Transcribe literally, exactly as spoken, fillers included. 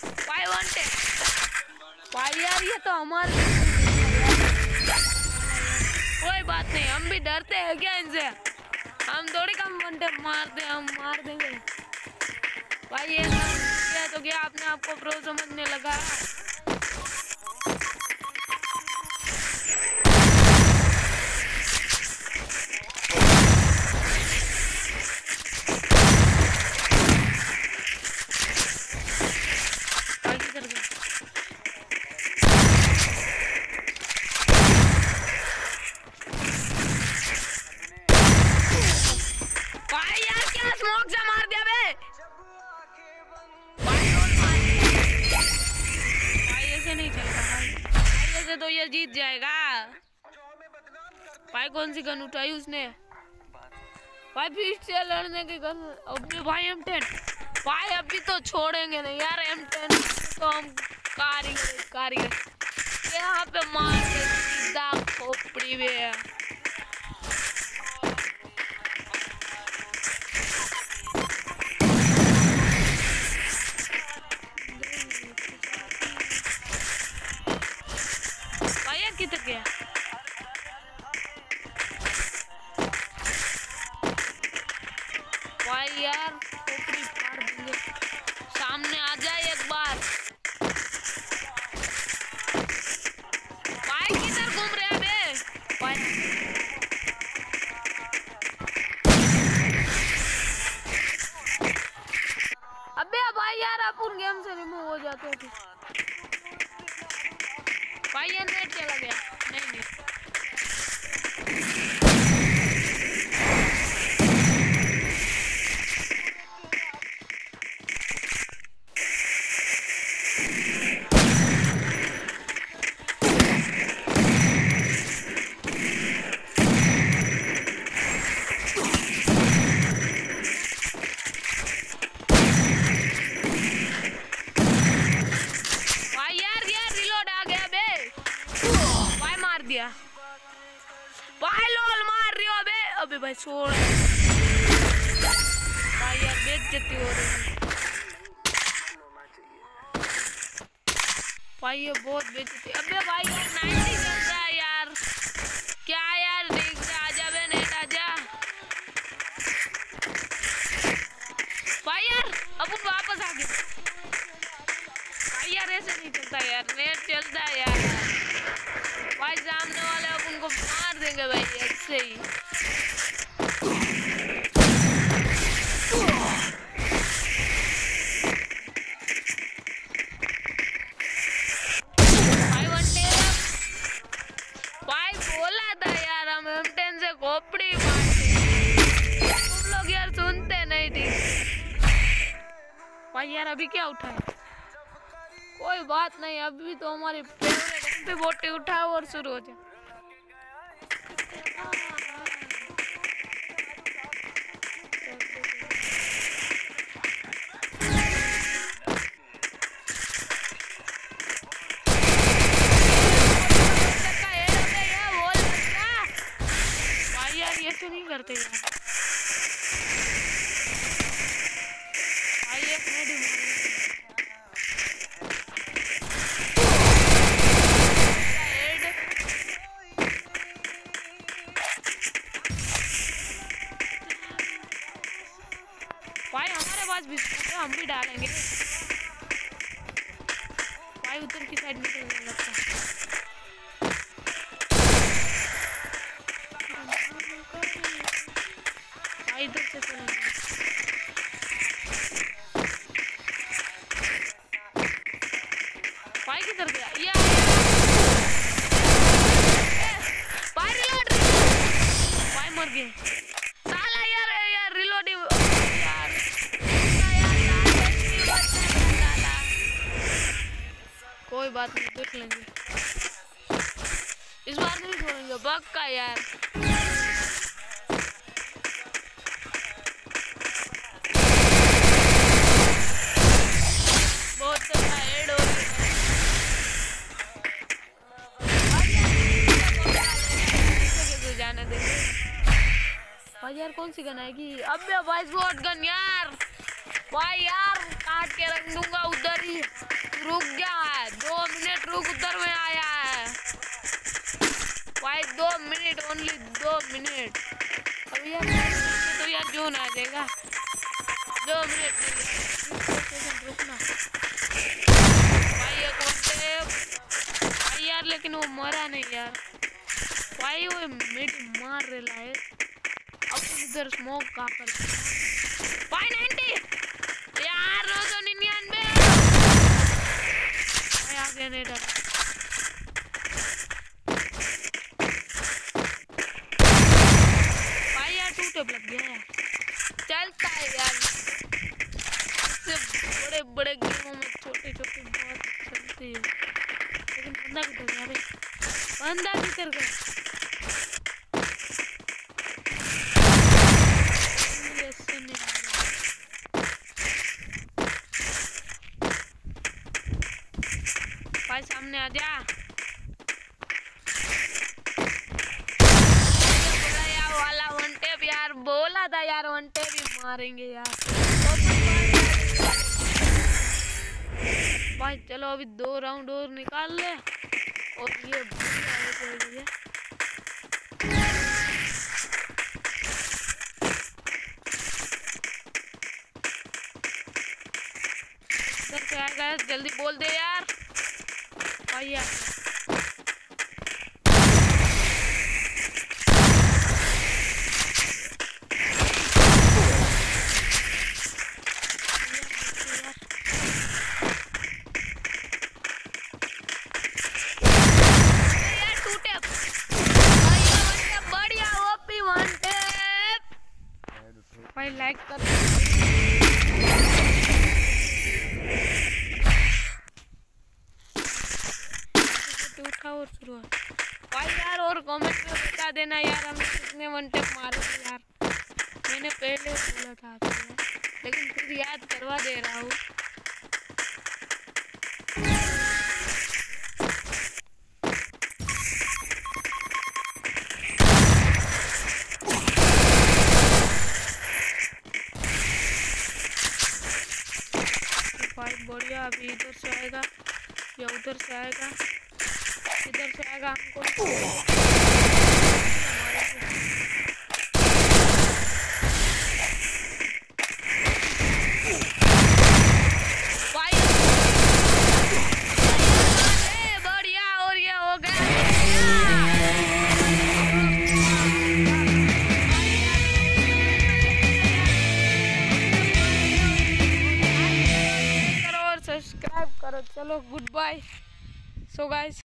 भाई वांटेड भाई यार, ये तो हमारे कोई बात नहीं, हम भी डरते हैं क्या इनसे? हम थोड़ी कम वांटेड मारते, हम मार देंगे भाई। ये क्या तो क्या आपने आपको प्रो समझने लगा? तो ये जीत जाएगा भाई। कौन सी गन उठाई उसने भाई? फिर से लड़ने की गन। अभी भाई एम टेन भाई, अभी तो छोड़ेंगे नहीं यार। एम टेन तो हम कारीगर कारीगर यहाँ पे मार के सीधा खोपड़ी में। किधर गया भाई यार? खोपड़ी फाड़ देंगे। सामने आ जाए एक बार भाई। किधर घूम रहे बे भाई? अबे भाई यार, अपन गेम से रिमूव हो जाते थे भाई। ये नेट चला गया। नहीं नहीं भाई यार, यार रिलोड आ गया बे भाई। मार दिया भाई। लोल मार रही हो बे। अबे भाई छोड़ भाई यार, बेइज्जती हो रही है भाई। ये बहुत बेइज्जती। अबे भाई यार नाइनटी चल रहा है यार। क्या यार? देख से आजा बे, नेट आजा भाई यार। अपन वापस आ गए भाई यार। ऐसे नहीं चलता यार, नेट चलता है यार भाई। सामने वाले अपन को मार देंगे भाई ऐसे ही। भाई वांटेड भाई, बोला था यार हम एम टेन से खोपड़ी मारते। तुम लोग यार सुनते नहीं ठीक भाई यार। अभी क्या उठा है? कोई बात नहीं, अभी तो हमारी फेवरेट पे बोटी उठाओ और शुरू हो जाए। भाई यार ये तो नहीं करते यार भाई। एक मिनट भाई, हमारे पास भी हम भी डालेंगे भाई। उधर की साइड में तो लगता है भाई। इधर से चलेंगे भाई। किधर गया ये भाई? रिलोड भाई, मर गए साला यार। यार रिलोड यार, कोई बात नहीं, देख लेंगे इस बार नहीं छोड़ेंगे पक्का यार। बहुत अच्छा हेड हो जाने देंगे भाई यार। कौन सी गन आएगी? अबे भाई शॉट गन यार भाई यार, काट के रख दूंगा उधर ही। दो मिनट ओनली दो मिनट। अब यार तो यार जोन आ जाएगा। दो मिनट सेकंड रुकना भाई। एक घंटे भाई यार, लेकिन वो मरा नहीं यार भाई। वो मिड मार रहा है। अब इधर स्मोक का कर भाई। नाइंटी यार, नौ सौ निन्यानवे भाई। आ गया नेडर भाई यार। टू टेप लग गया यार। चलता है यार, इससे बड़े बड़े गेमों में छोटे छोटे बहुत चलते हैं। लेकिन बंदा किधर गया भाई? बंदा किधर गया? भाई सामने आ जा। वाला वन टेप यार, बोला था यार वन टेप ही मारेंगे यार। भाई चलो अभी दो राउंड और निकाल ले और ये इधर से आएगा। जल्दी बोल दे यार भाई यार। भाई लाइक कर उठा और शुरू भाई यार। और कमेंट में बता देना यार हमें कितने वन टेप मारे यार। मैंने पहले बोला था आपको लेकिन फिर याद करवा दे रहा हूँ। भाई बढ़िया। अभी इधर से आएगा या उधर से आएगा? इधर से आएगा हमको। बढ़िया। और ये हो गया सब्सक्राइब करो। चलो गुड बाय। So guys